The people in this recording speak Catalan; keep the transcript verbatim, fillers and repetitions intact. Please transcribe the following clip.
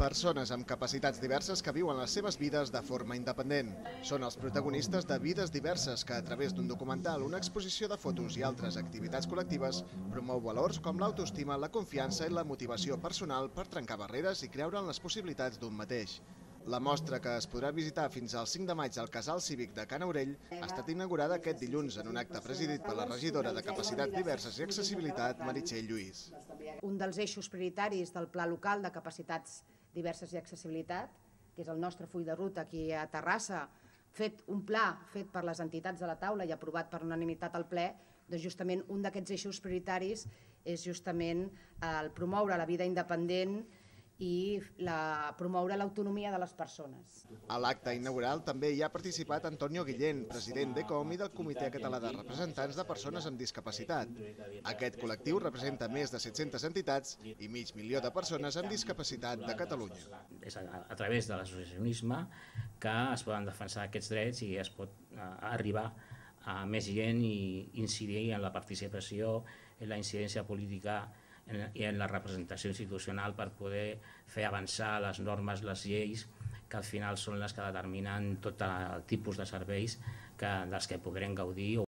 Persones amb capacitats diverses que viuen les seves vides de forma independent. Són els protagonistes de Vides Diverses que, a través d'un documental, una exposició de fotos i altres activitats col·lectives, promou valors com l'autoestima, la confiança i la motivació personal per trencar barreres i creure en les possibilitats d'un mateix. La mostra, que es podrà visitar fins al cinc de maig al Casal Cívic de Ca n'Aurell, ha estat inaugurada aquest dilluns en un acte presidit per la regidora de Capacitats Diverses i Accessibilitat, Meritxell Lluís. Un dels eixos prioritaris del Pla Local de Capacitats Diverses i Accessibilitat, que és el nostre full de ruta aquí a Terrassa, fet un pla fet per les entitats de la taula i aprovat per unanimitat al ple, doncs justament un d'aquests eixos prioritaris és justament el promoure la vida independent i la, promoure l'autonomia de les persones. A l'acte inaugural també hi ha participat Antonio Guillén, president d'E Com i del Comitè Català de Representants de Persones amb Discapacitat. Aquest col·lectiu representa més de set-centes entitats i mig milió de persones amb discapacitat de Catalunya. És a, a través de l'associacionisme que es poden defensar aquests drets i es pot a, arribar a més gent i incidir en la participació, en la incidència política i en la representació institucional per poder fer avançar les normes, les lleis, que al final són les que determinen tot el tipus de serveis que, dels que podrem gaudir.